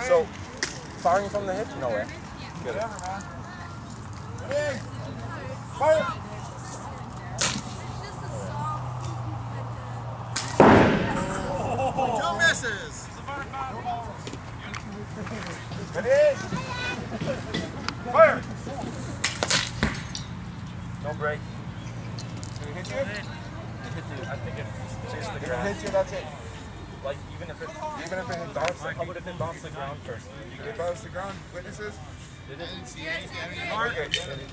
So, firing from the hip? No way. Get it. Fire! Two misses. Ready? Fire! No break. Did it hit you? It hit you. I think it chased the ground. If it hit you, that's it. Like, even if it bounced, how about if it bounced the ground first? It bounced the ground? Witnesses? Did it? I didn't see anything. Okay.